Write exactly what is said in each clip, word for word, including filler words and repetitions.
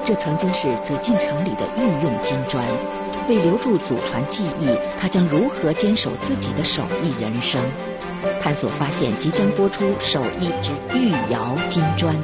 这曾经是紫禁城里的御用金砖。为留住祖传技艺，他将如何坚守自己的手艺人生？探索发现即将播出《手艺之御窑金砖》。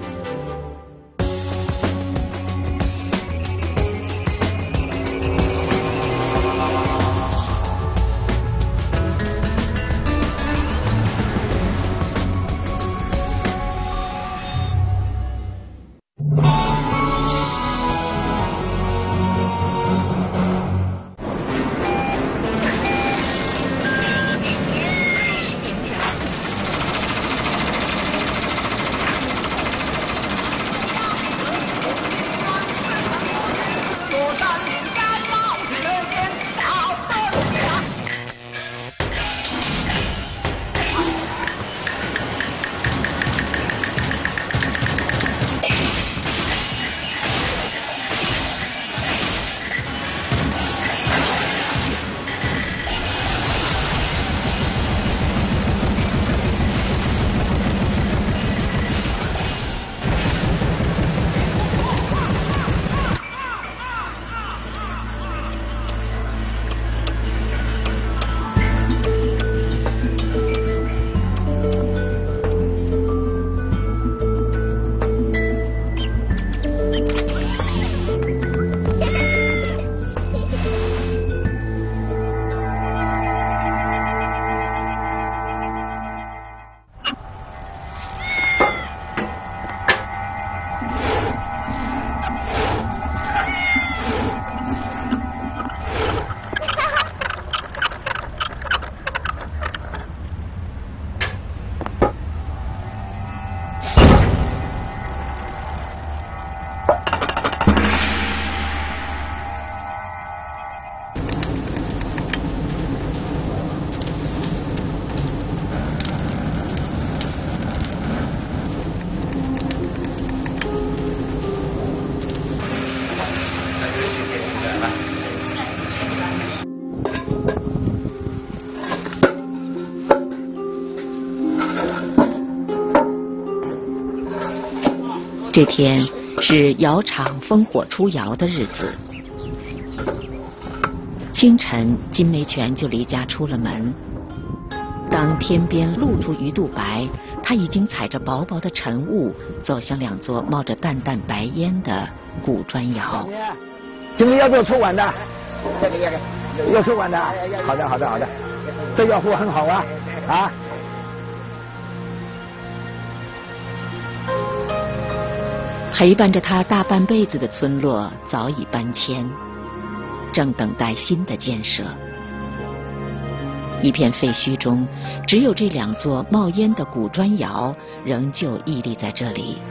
这天是窑厂烽火出窑的日子。清晨，金梅泉就离家出了门。当天边露出鱼肚白，他已经踩着薄薄的晨雾，走向两座冒着淡淡白烟的古砖窑。 今天要不要抽碗的？这个要个，要抽碗的。好的，好的，好的。这窑户很好啊，啊。 陪伴着他大半辈子的村落早已搬迁，正等待新的建设。一片废墟中，只有这两座冒烟的古砖窑仍旧屹立在这里。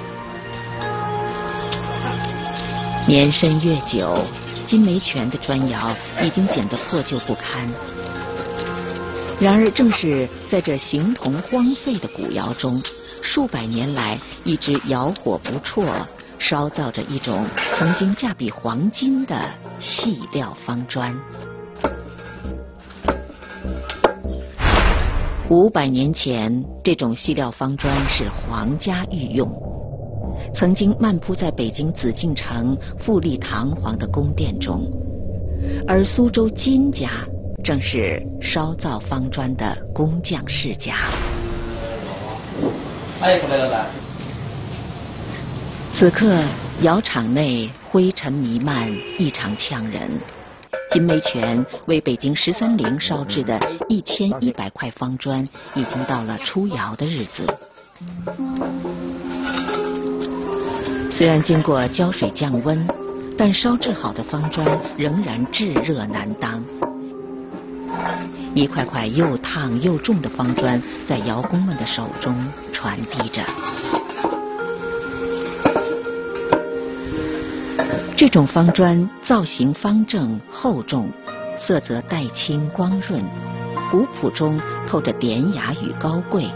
年深月久，金梅泉的砖窑已经显得破旧不堪。然而，正是在这形同荒废的古窑中，数百年来一直窑火不辍，烧造着一种曾经价比黄金的细料方砖。五百年前，这种细料方砖是皇家御用，曾经漫铺在北京紫禁城富丽堂皇的宫殿中，而苏州金家正是烧造方砖的工匠世家。 哎，过来了吧。 此刻，窑厂内灰尘弥漫，异常呛人。金梅泉为北京十三陵烧制的一千一百块方砖，已经到了出窑的日子。虽然经过浇水降温，但烧制好的方砖仍然炙热难当。一块块又烫又重的方砖在窑工们的手中传递着。这种方砖造型方正厚重，色泽带青光润，古朴中透着典雅与高贵。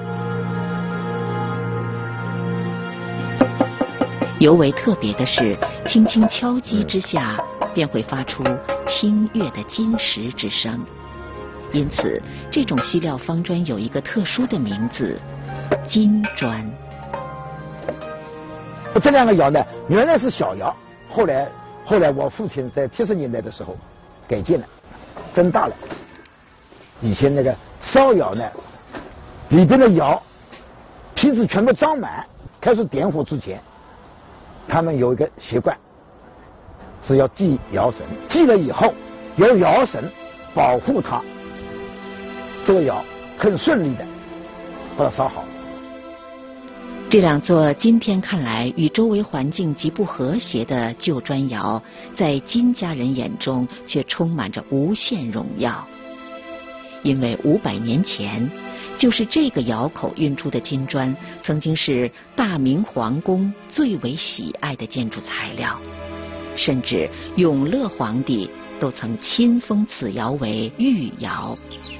尤为特别的是，轻轻敲击之下，便会发出清悦的金石之声。因此，这种细料方砖有一个特殊的名字——金砖。 这两个窑呢，原来是小窑，后来后来我父亲在七十年代的时候改建了，增大了。以前那个烧窑呢，里边的窑坯子全部装满，开始点火之前，他们有一个习惯，是要祭窑神，祭了以后由窑神保护它，这个窑很顺利的把它烧好。 这两座今天看来与周围环境极不和谐的旧砖窑，在金家人眼中却充满着无限荣耀。因为五百年前，就是这个窑口运出的金砖，曾经是大明皇宫最为喜爱的建筑材料，甚至永乐皇帝都曾亲封此窑为御窑。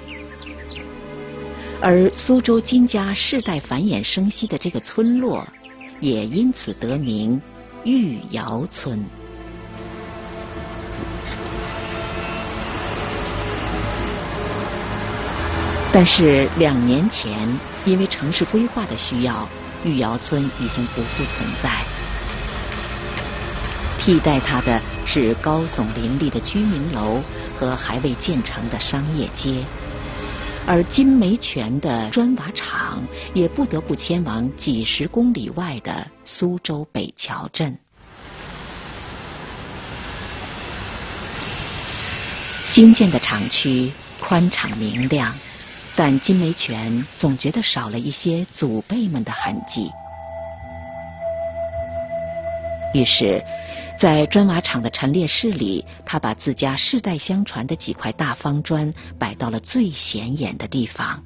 而苏州金家世代繁衍生息的这个村落，也因此得名御窑村。但是两年前，因为城市规划的需要，御窑村已经不复存在，替代它的是高耸林立的居民楼和还未建成的商业街。而金梅泉的砖瓦厂也不得不迁往几十公里外的苏州北桥镇。新建的厂区宽敞明亮，但金梅泉总觉得少了一些祖辈们的痕迹。于是在砖瓦厂的陈列室里，他把自家世代相传的几块大方砖摆到了最显眼的地方。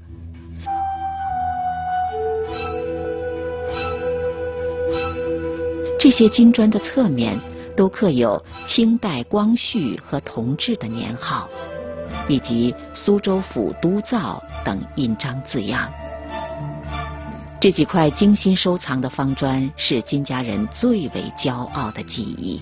这些金砖的侧面都刻有清代光绪和同治的年号，以及苏州府督造等印章字样。这几块精心收藏的方砖是金家人最为骄傲的记忆。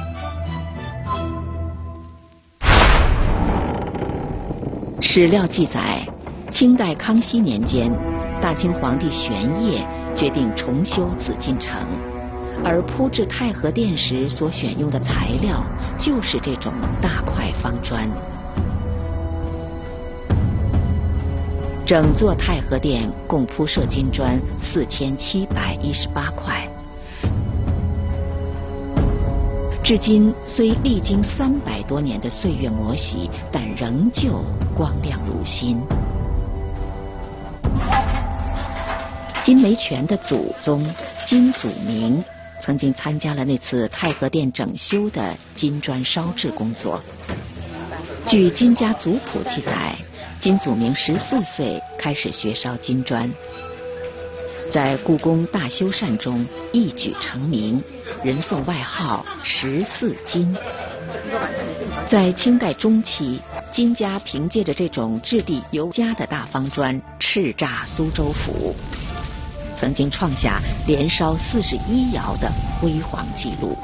史料记载，清代康熙年间，大清皇帝玄烨决定重修紫禁城，而铺制太和殿时所选用的材料就是这种大块方砖。整座太和殿共铺设金砖四千七百一十八块，至今虽历经三百多年的岁月磨洗，但仍旧光亮如新。金梅泉的祖宗金祖明曾经参加了那次太和殿整修的金砖烧制工作。据金家族谱记载，金祖明十四岁开始学烧金砖，在故宫大修缮中一举成名，人送外号十四金。在清代中期，金家凭借着这种质地尤佳的大方砖叱咤苏州府，曾经创下连烧四十一窑的辉煌纪录。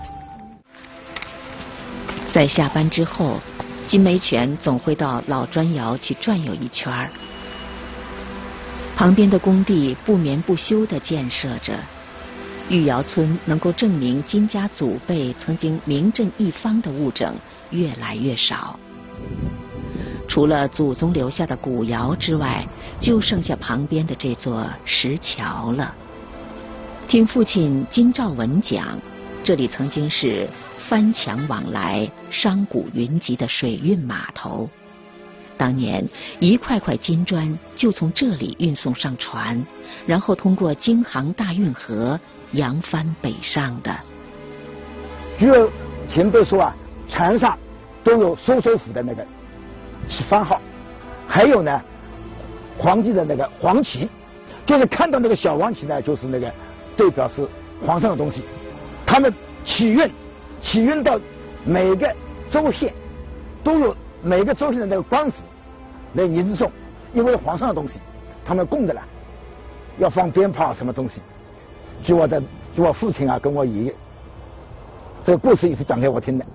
在下班之后，金梅泉总会到老砖窑去转悠一圈儿。旁边的工地不眠不休地建设着，御窑村能够证明金家祖辈曾经名震一方的物证越来越少。除了祖宗留下的古窑之外，就剩下旁边的这座石桥了。听父亲金兆文讲，这里曾经是翻墙往来、商贾云集的水运码头。当年一块块金砖就从这里运送上船，然后通过京杭大运河扬帆北上的。 据前辈说啊，船上都有苏州府的那个旗番号，还有呢皇帝的那个黄旗，就是看到那个小黄旗呢，就是那个代表是皇上的东西。他们起运起运到每个州县都有每个州县的那个官府来迎送，因为皇上的东西他们供的了，要放鞭炮什么东西。据我的据我父亲啊跟我爷爷这个故事也是讲给我听的。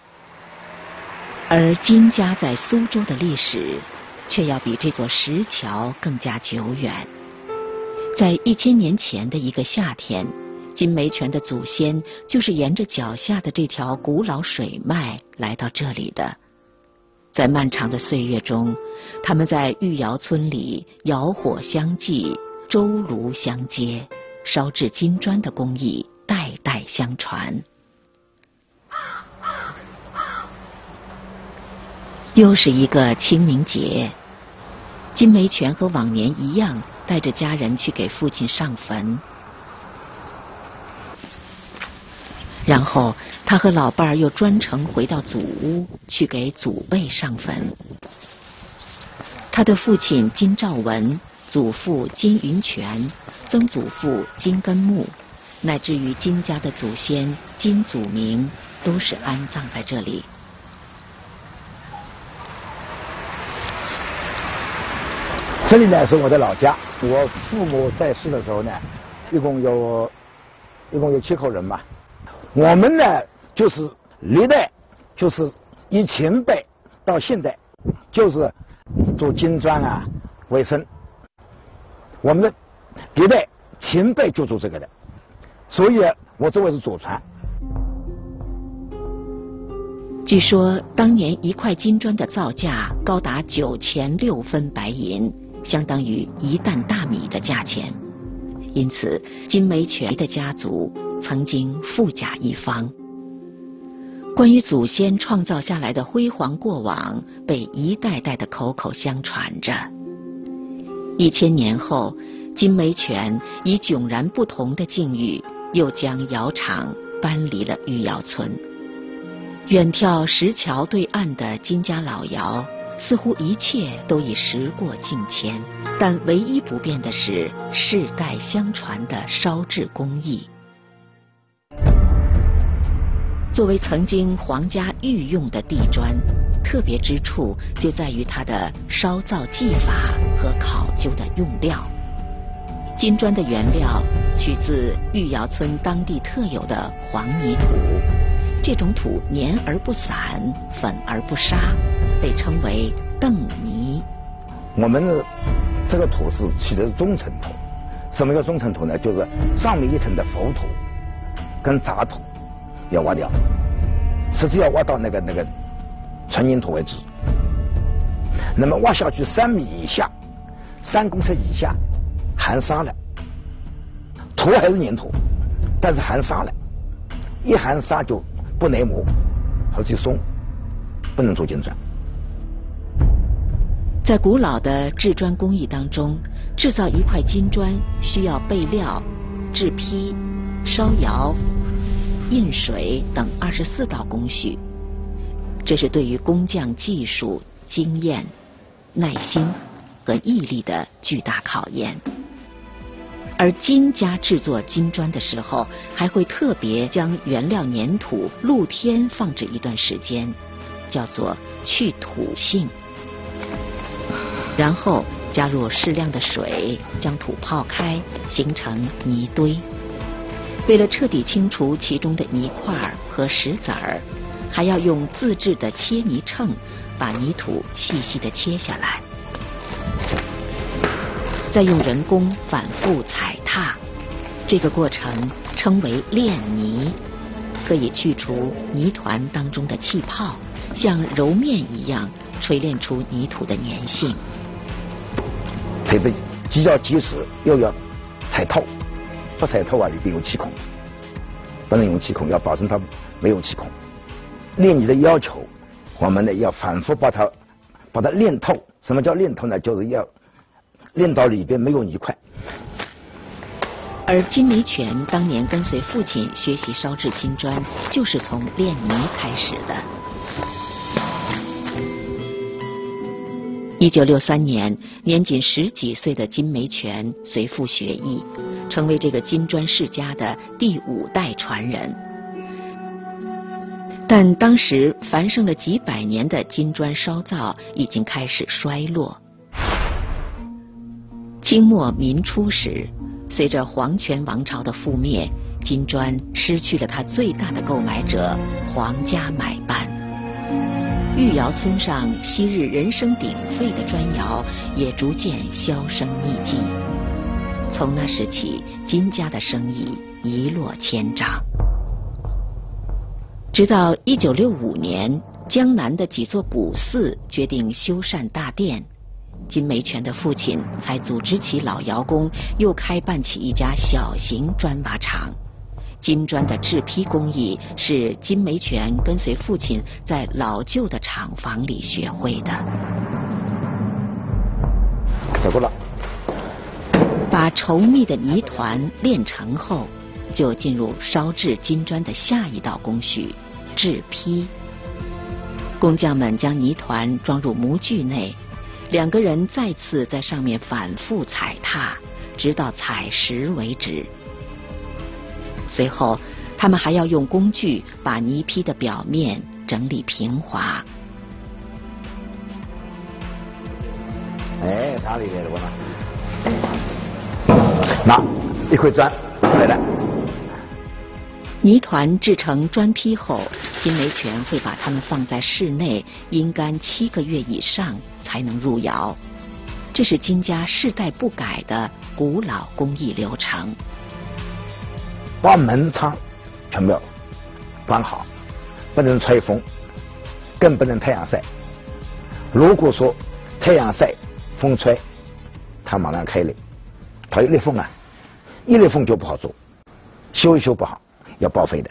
而金家在苏州的历史却要比这座石桥更加久远。在一千年前的一个夏天， 金梅泉的祖先就是沿着脚下的这条古老水脉来到这里的。在漫长的岁月中，他们在玉窑村里窑火相继，周炉相接，烧制金砖的工艺代代相传。又是一个清明节，金梅泉和往年一样，带着家人去给父亲上坟。然后他和老伴儿又专程回到祖屋去给祖辈上坟。他的父亲金兆文、祖父金云泉、曾祖父金根木，乃至于金家的祖先金祖明，都是安葬在这里。 这里呢是我的老家，我父母在世的时候呢，一共有，一共有七口人嘛。我们呢就是历代，就是以前辈到现代，就是做金砖啊为生。我们的历代前辈就做这个的，所以我作为是祖传。 据说当年一块金砖的造价高达九钱六分白银，相当于一担大米的价钱。因此金梅泉的家族曾经富甲一方。关于祖先创造下来的辉煌过往，被一代代的口口相传着。一千年后，金梅泉以迥然不同的境遇，又将窑厂搬离了玉窑村。远眺石桥对岸的金家老窑，似乎一切都已时过境迁，但唯一不变的是世代相传的烧制工艺。作为曾经皇家御用的地砖，特别之处就在于它的烧造技法和考究的用料。金砖的原料取自玉窑村当地特有的黄泥土，这种土黏而不散，粉而不沙，被称为邓泥。 我们的这个土是起的是中层土。什么叫中层土呢？就是上面一层的浮土跟杂土要挖掉，实际要挖到那个那个纯凝土为止。那么挖下去三米以下，三公尺以下含沙了，土还是粘土，但是含沙了，一含沙就不耐磨，而且松，不能做金砖。 在古老的制砖工艺当中，制造一块金砖需要备料、制坯、烧窑、印水等二十四道工序，这是对于工匠技术、经验、耐心和毅力的巨大考验。而金家制作金砖的时候，还会特别将原料粘土露天放置一段时间，叫做去土性，然后加入适量的水，将土泡开，形成泥堆。为了彻底清除其中的泥块和石子儿，还要用自制的切泥秤把泥土细细地切下来，再用人工反复踩踏，这个过程称为炼泥，可以去除泥团当中的气泡，像揉面一样锤炼出泥土的粘性。 这个既要及时又要踩透，不踩透啊里边有气孔，不能用气孔，要保证它没有气孔。炼泥的要求，我们呢要反复把它把它炼透。什么叫炼透呢？就是要炼到里边没有泥块。 而金梅泉当年跟随父亲学习烧制金砖，就是从炼泥开始的。一九六三年，年仅十几岁的金梅泉随父学艺，成为这个金砖世家的第五代传人。但当时繁盛了几百年的金砖烧造已经开始衰落。清末民初时，随着皇权王朝的覆灭，金砖失去了它最大的购买者——皇家买办。玉窑村上昔日人声鼎沸的砖窑也逐渐销声匿迹。 从那时起，金家的生意一落千丈。直到一九六五年，江南的几座古寺决定修缮大殿，金梅泉的父亲才组织起老窑工，又开办起一家小型砖瓦厂。金砖的制坯工艺是金梅泉跟随父亲在老旧的厂房里学会的。 走过了。 把稠密的泥团炼成后，就进入烧制金砖的下一道工序——制坯。工匠们将泥团装入模具内，两个人再次在上面反复踩踏，直到踩实为止。随后，他们还要用工具把泥坯的表面整理平滑。 哎，哪里来的我呢？那一块砖来了。 泥团制成砖坯后，金梅泉会把它们放在室内阴干七个月以上才能入窑。这是金家世代不改的古老工艺流程。 把门窗全部要关好，不能吹风，更不能太阳晒。如果说太阳晒、风吹，它马上开裂，它一裂缝啊，一裂缝就不好做，修一修不好，要报废的。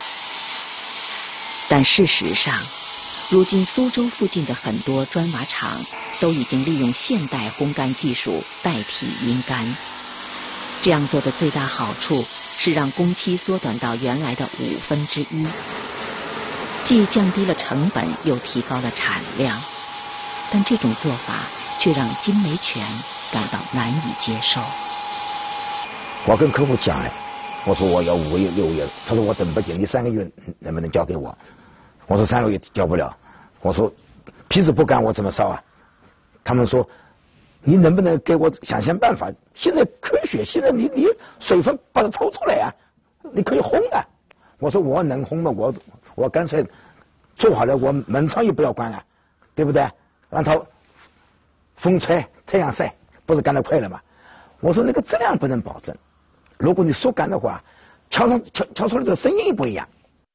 但事实上，如今苏州附近的很多砖瓦厂都已经利用现代烘干技术代替阴干。这样做的最大好处是让工期缩短到原来的五分之一，既降低了成本，又提高了产量。但这种做法却让金梅泉感到难以接受。 我跟客户讲哎，我说我要五个月、六个月，他说我等不及，你三个月能不能交给我？我说三个月交不了，我说坯子不干我怎么烧啊？他们说你能不能给我想想办法？现在科学，现在你你水分把它抽出来啊，你可以烘啊。我说我能烘吗？我我干脆做好了，我门窗也不要关啊，对不对？让它风吹太阳晒，不是干得快了吗？我说那个质量不能保证，如果你速干的话，敲上敲敲出来的声音也不一样。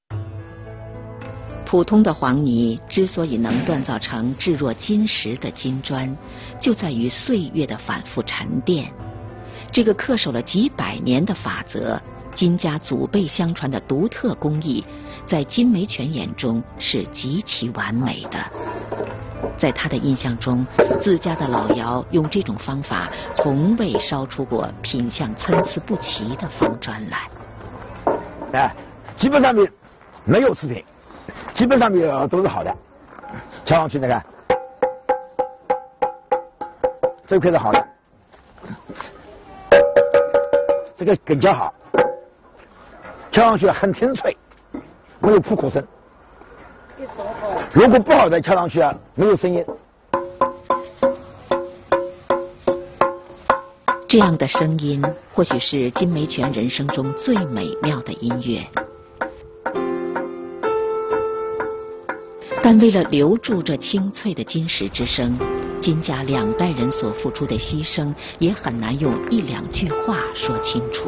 普通的黄泥之所以能锻造成质若金石的金砖，就在于岁月的反复沉淀。这个恪守了几百年的法则，金家祖辈相传的独特工艺，在金梅泉眼中是极其完美的。在他的印象中，自家的老窑用这种方法从未烧出过品相参差不齐的方砖来。 哎，基本上面没有次品，基本上面都是好的。敲上去你看，这块是好的，这个更加好，敲上去很清脆，没有苦口声。如果不好的敲上去啊，没有声音。 这样的声音或许是金梅泉人生中最美妙的音乐，但为了留住这清脆的金石之声，金家两代人所付出的牺牲也很难用一两句话说清楚。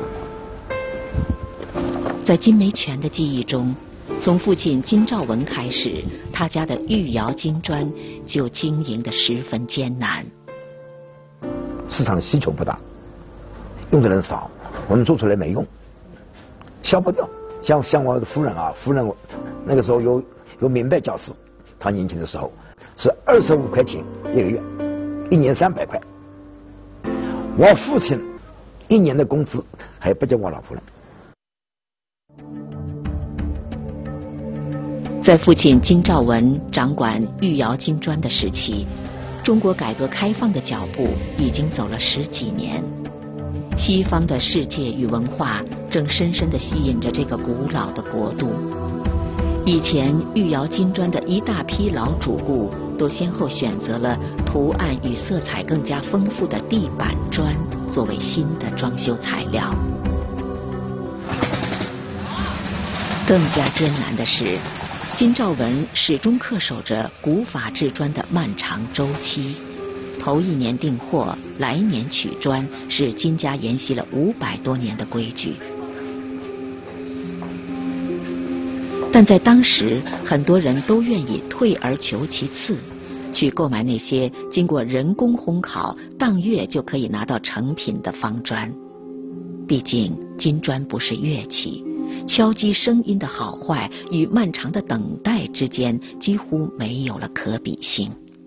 在金梅泉的记忆中，从父亲金兆文开始，他家的御窑金砖就经营得十分艰难。 市场需求不大，用的人少，我们做出来没用，销不掉。像像我的夫人啊，夫人那个时候有有明白教师，他年轻的时候是二十五块钱一个月，一年三百块。我父亲一年的工资还不叫我老婆了。 在父亲金兆文掌管御窑金砖的时期，中国改革开放的脚步已经走了十几年，西方的世界与文化正深深地吸引着这个古老的国度。以前御窑金砖的一大批老主顾都先后选择了图案与色彩更加丰富的地板砖作为新的装修材料。更加艰难的是，金兆文始终恪守着古法制砖的漫长周期， 头一年订货，来年取砖，是金家沿袭了五百多年的规矩。但在当时，很多人都愿意退而求其次，去购买那些经过人工烘烤、当月就可以拿到成品的方砖。毕竟金砖不是乐器，敲击声音的好坏与漫长的等待之间几乎没有了可比性。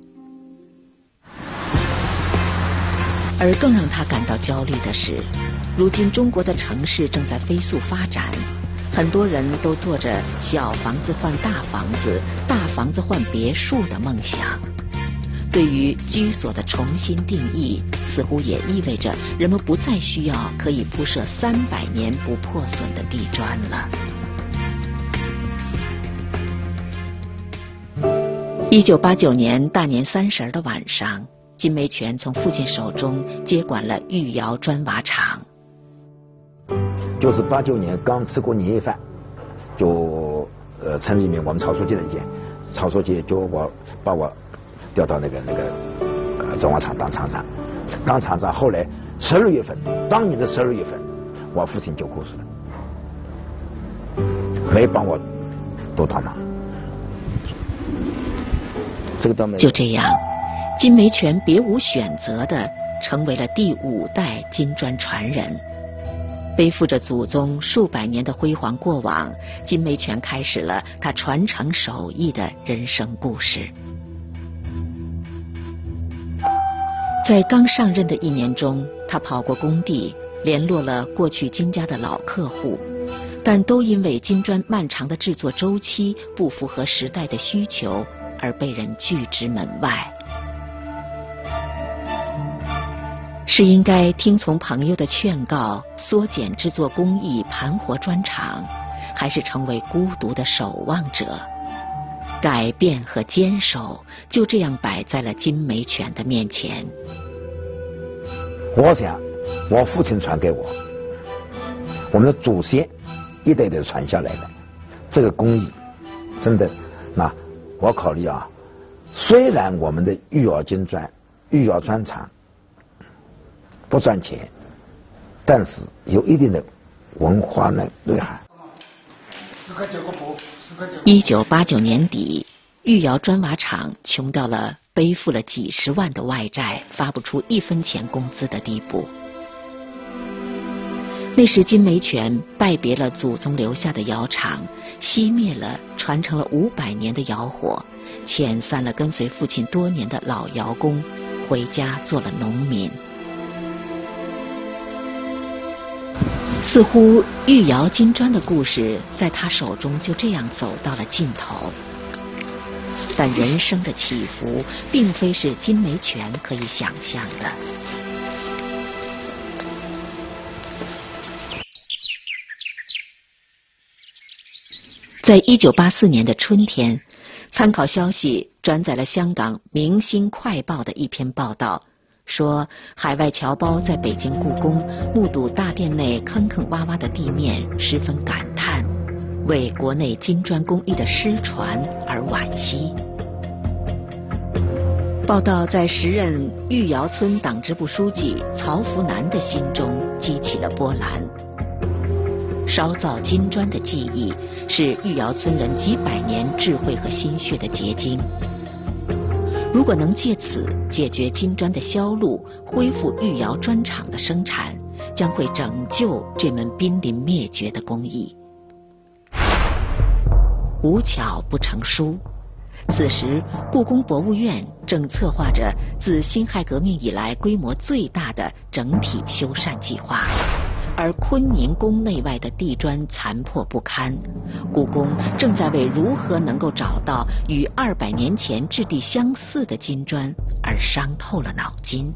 而更让他感到焦虑的是，如今中国的城市正在飞速发展，很多人都做着小房子换大房子、大房子换别墅的梦想。对于居所的重新定义，似乎也意味着人们不再需要可以铺设三百年不破损的地砖了。一九八九年大年三十的晚上，金梅泉从父亲手中接管了玉窑砖瓦厂。 就是八九年刚吃过年夜饭，就呃城里面我们曹书记的意见，曹书记就我把我调到那个那个呃砖瓦厂当厂长，当厂长。后来十二月份，当年的十二月份，我父亲就过世了，没帮我多大忙。这个倒没。 就这样，金梅泉别无选择地成为了第五代金砖传人。背负着祖宗数百年的辉煌过往，金梅泉开始了他传承手艺的人生故事。在刚上任的一年中，他跑过工地，联络了过去金家的老客户，但都因为金砖漫长的制作周期不符合时代的需求，而被人拒之门外。是应该听从朋友的劝告，缩减制作工艺，盘活砖厂，还是成为孤独的守望者？改变和坚守就这样摆在了金梅泉的面前。 我想，我父亲传给我，我们的祖先一代代传下来的这个工艺，真的，那我考虑啊，虽然我们的玉窑金砖、玉窑砖厂不赚钱，但是有一定的文化内内涵。 一九八九年底，玉窑砖瓦厂穷到了背负了几十万的外债，发不出一分钱工资的地步。那时金梅泉拜别了祖宗留下的窑厂，熄灭了传承了五百年的窑火，遣散了跟随父亲多年的老窑工，回家做了农民。似乎玉窑金砖的故事在他手中就这样走到了尽头。但人生的起伏并非是金梅泉可以想象的。在一九八四年的春天，参考消息转载了香港《明星快报》的一篇报道，说海外侨胞在北京故宫目睹大殿内坑坑洼洼的地面，十分感叹，为国内金砖工艺的失传而惋惜。报道在时任玉窑村党支部书记曹福南的心中激起了波澜。烧造金砖的技艺是玉窑村人几百年智慧和心血的结晶。如果能借此解决金砖的销路，恢复玉窑砖厂的生产，将会拯救这门濒临灭绝的工艺。无巧不成书，此时故宫博物院正策划着自辛亥革命以来规模最大的整体修缮计划，而坤宁宫内外的地砖残破不堪，故宫正在为如何能够找到与二百年前质地相似的金砖而伤透了脑筋。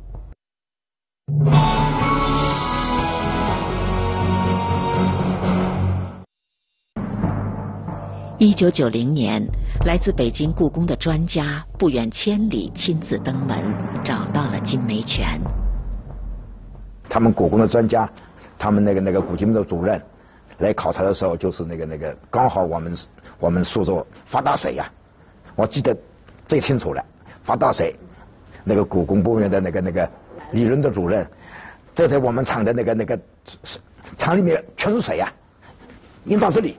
一九九零年，来自北京故宫的专家不远千里亲自登门，找到了金梅泉。 他们故宫的专家，他们那个那个古籍部的主任来考察的时候，就是那个那个刚好我们我们苏州发大水呀、啊，我记得最清楚了，发大水， 那个故宫博物院的那个那个理论的主任，这在我们厂的那个那个厂里面全是水啊，引到这里。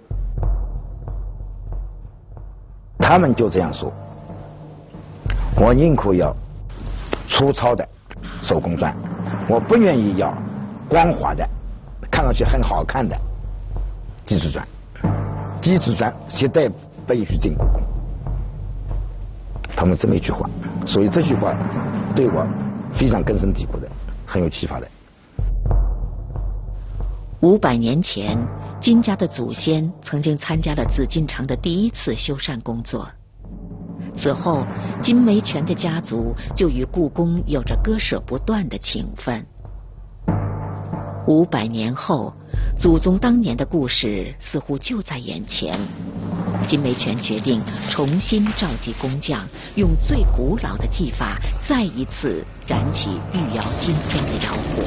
他们就这样说，我宁可要粗糙的手工砖，我不愿意要光滑的看上去很好看的机制砖，机制砖绝对不允许进故宫。他们这么一句话，所以这句话对我非常根深蒂固的，很有启发的。 五百年前，金家的祖先曾经参加了紫禁城的第一次修缮工作。此后，金梅泉的家族就与故宫有着割舍不断的情分。五百年后，祖宗当年的故事似乎就在眼前。金梅泉决定重新召集工匠，用最古老的技法，再一次燃起玉窑金砖的窑火。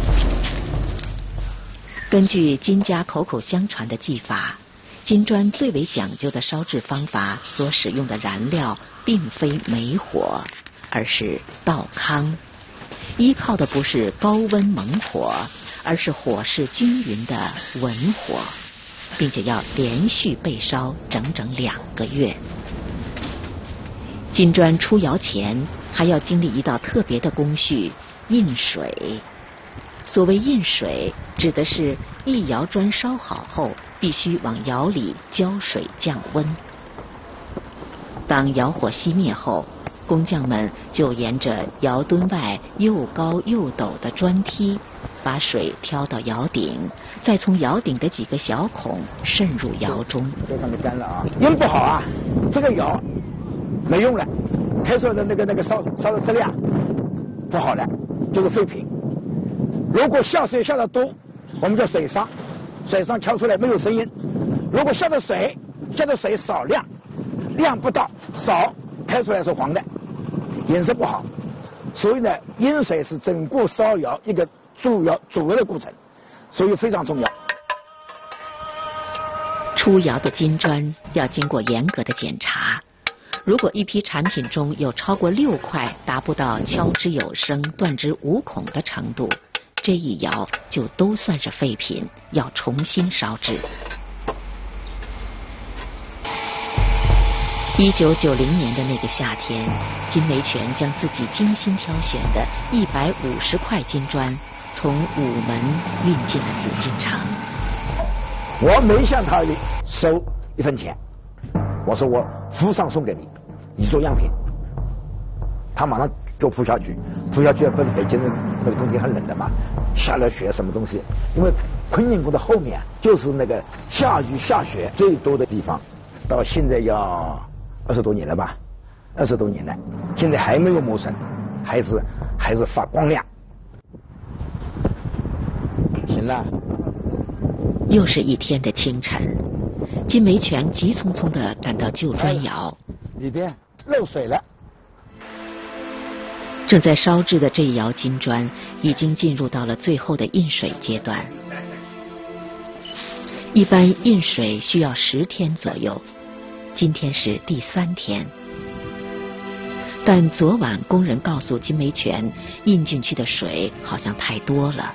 根据金家口口相传的技法，金砖最为讲究的烧制方法所使用的燃料并非煤火，而是稻糠。依靠的不是高温猛火，而是火势均匀的文火，并且要连续被烧整整两个月。金砖出窑前还要经历一道特别的工序——印水。所谓印水，指的是一窑砖烧好后，必须往窑里浇水降温。当窑火熄灭后，工匠们就沿着窑墩外又高又陡的砖梯，把水挑到窑顶，再从窑顶的几个小孔渗入窑中。 非常的干了啊，印不好啊，这个窑没用了，开出来的那个那个烧烧的质量不好了，就是废品。如果下水下的多，我们叫水伤，水伤敲出来没有声音；如果下的水下的水少量，量不到少，开出来是黄的，颜色不好。所以呢，印水是整个烧窑一个主要主要的过程，所以非常重要。 出窑的金砖要经过严格的检查，如果一批产品中有超过六块达不到敲之有声、断之无孔的程度，这一窑就都算是废品，要重新烧制。一九九零年的那个夏天，金梅泉将自己精心挑选的一百五十块金砖从午门运进了紫禁城。 我没向他收一分钱，我说我附上送给你，你做样品。他马上就铺下去，铺下去不是北京的那个冬天很冷的嘛，下了雪什么东西，因为坤宁宫的后面就是那个下雨下雪最多的地方，到现在要二十多年了吧，二十多年了，现在还没有磨损，还是还是发光亮。行了。 又是一天的清晨，金梅泉急匆匆地赶到旧砖窑， 里边漏水了。 正在烧制的这一窑金砖已经进入到了最后的印水阶段。一般印水需要十天左右，今天是第三天。但昨晚工人告诉金梅泉，印进去的水好像太多了。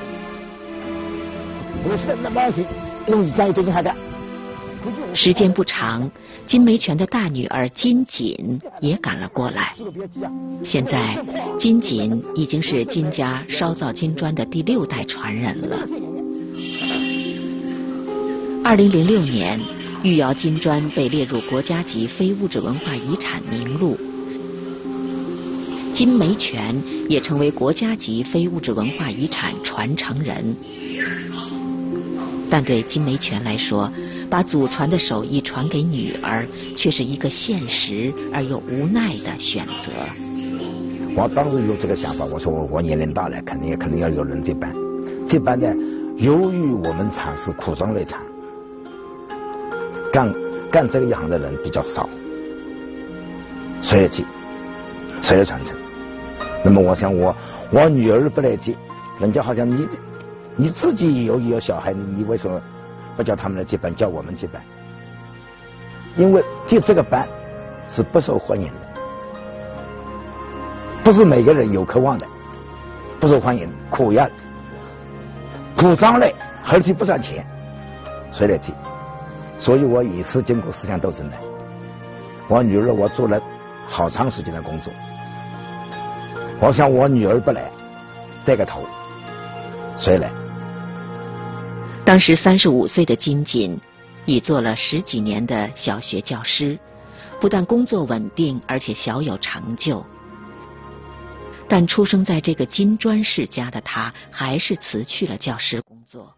不是那么行，用一张最近还干。 时间不长，金梅泉的大女儿金锦也赶了过来。现在，金锦已经是金家烧造金砖的第六代传人了。二零零六年，玉窑金砖被列入国家级非物质文化遗产名录，金梅泉也成为国家级非物质文化遗产传承人。但对金梅泉来说，把祖传的手艺传给女儿，却是一个现实而又无奈的选择。 我当时有这个想法，我说我我年龄大了，肯定也肯定要有人接班。这班呢，由于我们厂是苦装类厂，干干这个一行的人比较少，谁来接？谁来传承？那么我想我我女儿不来接，人家好像你。你自己有有小孩，你为什么不叫他们来接班，叫我们接班？因为接这个班是不受欢迎的。 不是每个人有渴望的，不受欢迎，苦呀，苦张累，而且不赚钱，谁来接？所以我也是经过思想斗争的。我女儿我做了好长时间的工作，我想我女儿不来，带个头，谁来？ 当时三十五岁的金锦已做了十几年的小学教师，不但工作稳定，而且小有成就。但出生在这个金砖世家的他，还是辞去了教师工作。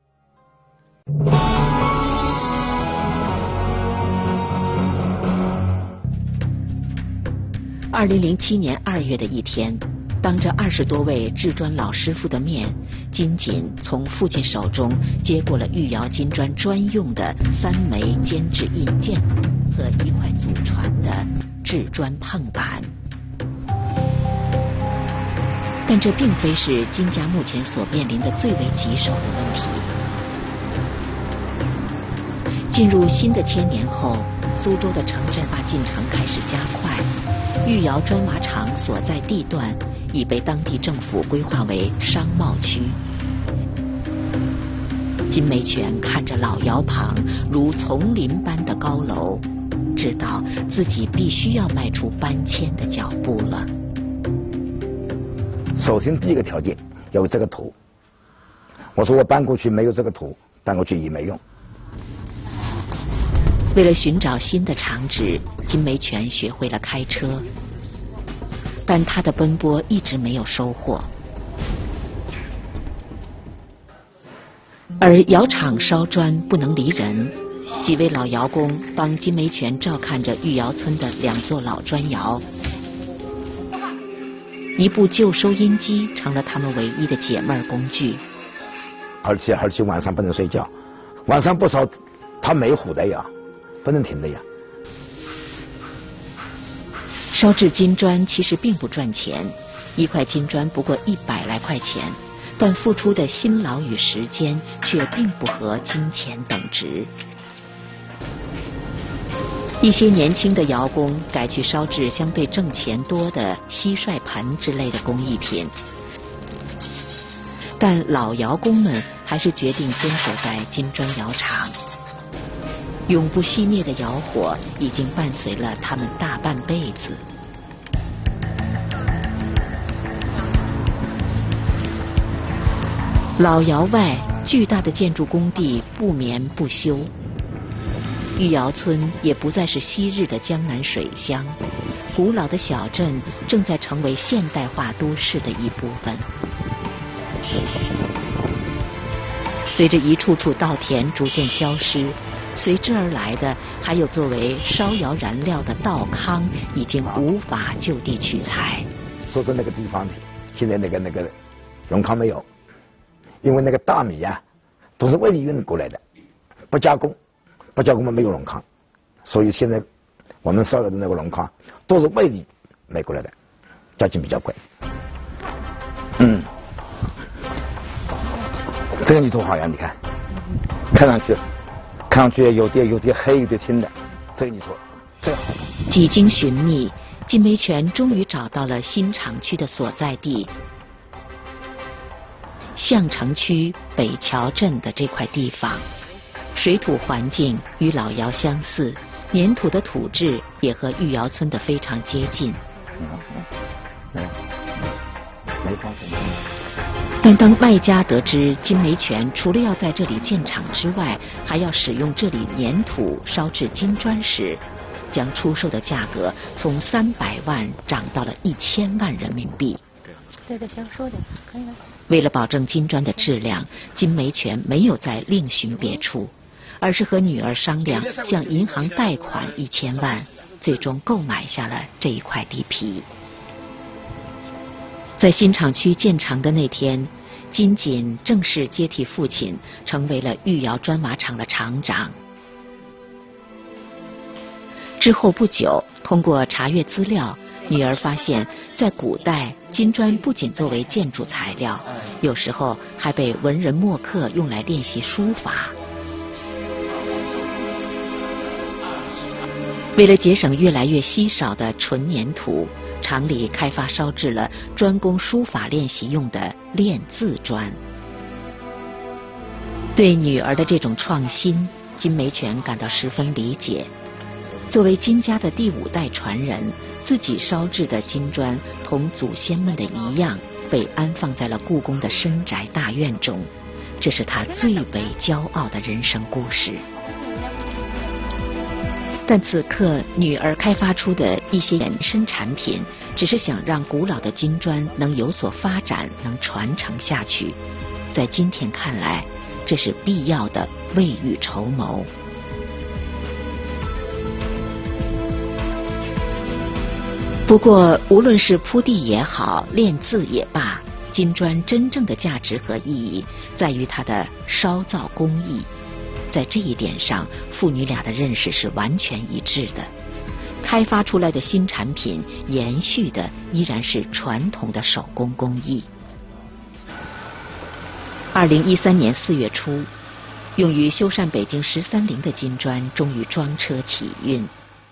二零零七年二月的一天，当着二十多位制砖老师傅的面，金锦从父亲手中接过了玉窑金砖专用的三枚监制印鉴和一块祖传的制砖碰板。但这并非是金家目前所面临的最为棘手的问题。进入新的千年后，苏州的城镇化进程开始加快，玉窑砖瓦厂所在地段已被当地政府规划为商贸区。金梅泉看着老窑旁如丛林般的高楼，知道自己必须要迈出搬迁的脚步了。 首先第一个条件要有这个图，我说我搬过去没有这个图，搬过去也没用。 为了寻找新的厂址，金梅泉学会了开车，但他的奔波一直没有收获。而窑厂烧砖不能离人，几位老窑工帮金梅泉照看着玉窑村的两座老砖窑。一部旧收音机成了他们唯一的解闷工具。 而且而且晚上不能睡觉，晚上不烧，它没火的呀，不能停的呀。 烧制金砖其实并不赚钱，一块金砖不过一百来块钱，但付出的辛劳与时间却并不和金钱等值。一些年轻的窑工改去烧制相对挣钱多的蟋蟀盆之类的工艺品，但老窑工们还是决定坚守在金砖窑厂。永不熄灭的窑火已经伴随了他们大半辈子。老窑外巨大的建筑工地不眠不休，玉窑村也不再是昔日的江南水乡，古老的小镇正在成为现代化都市的一部分。随着一处处稻田逐渐消失，随之而来的还有作为烧窑燃料的稻糠已经无法就地取材。 说的那个地方，现在那个那个龙糠没有，因为那个大米啊都是外地运过来的，不加工，不加工嘛没有龙糠，所以现在我们烧的那个龙糠都是外地买过来的，价钱比较贵。嗯，这个泥土好呀，你看，看上去。看上去有点有点黑有点青的，这个你说最好。 几经寻觅，金梅泉终于找到了新厂区的所在地——项城区北桥镇的这块地方。水土环境与老窑相似，粘土的土质也和玉窑村的非常接近。 没有，没发现。 但当卖家得知金梅泉除了要在这里建厂之外，还要使用这里粘土烧制金砖时，将出售的价格从三百万涨到了一千万人民币。 对对，行，说点，可以了。 为了保证金砖的质量，金梅泉没有再另寻别处，而是和女儿商量，向银行贷款一千万，最终购买下了这一块地皮。在新厂区建成的那天，金锦正式接替父亲，成为了玉窑砖瓦厂的厂长。之后不久，通过查阅资料，女儿发现，在古代，金砖不仅作为建筑材料，有时候还被文人墨客用来练习书法。为了节省越来越稀少的纯粘土， 厂里开发烧制了专供书法练习用的练字砖。对女儿的这种创新，金梅泉感到十分理解。作为金家的第五代传人，自己烧制的金砖同祖先们的一样，被安放在了故宫的深宅大院中，这是他最为骄傲的人生故事。但此刻女儿开发出的一些衍生产品，只是想让古老的金砖能有所发展，能传承下去。在今天看来，这是必要的未雨绸缪。不过无论是铺地也好，练字也罢，金砖真正的价值和意义在于它的烧造工艺。在这一点上，父女俩的认识是完全一致的。开发出来的新产品延续的依然是传统的手工工艺。二零一三年四月初，用于修缮北京十三陵的金砖终于装车起运。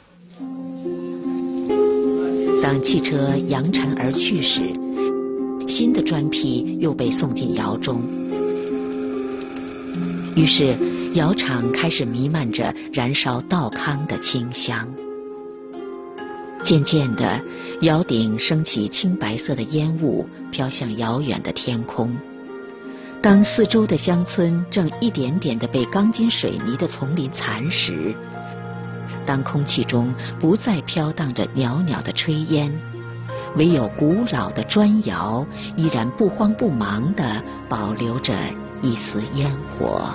当汽车扬尘而去时，新的砖坯又被送进窑中。于是窑厂开始弥漫着燃烧稻糠的清香。渐渐的，窑顶升起青白色的烟雾，飘向遥远的天空。当四周的乡村正一点点地被钢筋水泥的丛林蚕食，当空气中不再飘荡着袅袅的炊烟，唯有古老的砖窑依然不慌不忙地保留着一丝烟火。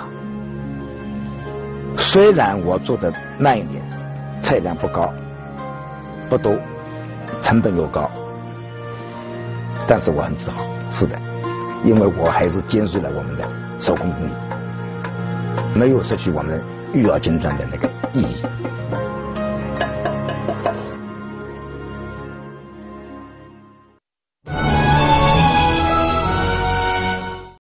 虽然我做的慢一点，菜量不高不多，成本又高，但是我很自豪。是的，因为我还是坚持了我们的手工工艺，没有失去我们育儿金砖的那个意义。